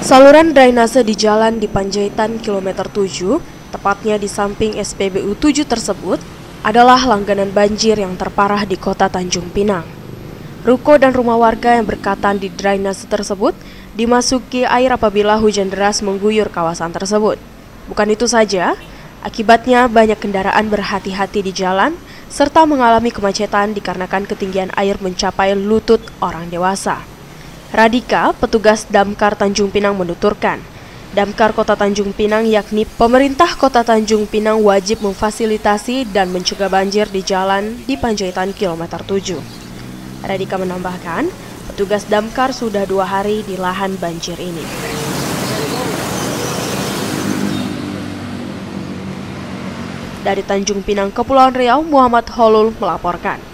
Saluran drainase di jalan di Panjaitan kilometer 7, tepatnya di samping SPBU 7 tersebut, adalah langganan banjir yang terparah di kota Tanjung Pinang. Ruko dan rumah warga yang berkatan di drainase tersebut dimasuki air apabila hujan deras mengguyur kawasan tersebut. Bukan itu saja, akibatnya banyak kendaraan berhati-hati di jalan, serta mengalami kemacetan dikarenakan ketinggian air mencapai lutut orang dewasa. Radika, petugas Damkar Tanjung Pinang menuturkan, Damkar Kota Tanjung Pinang yakni pemerintah Kota Tanjung Pinang wajib memfasilitasi dan mencegah banjir di jalan di Panjaitan kilometer 7. Radika menambahkan, petugas Damkar sudah 2 hari di lahan banjir ini. Dari Tanjung Pinang, Kepulauan Riau, Muhammad Holul melaporkan.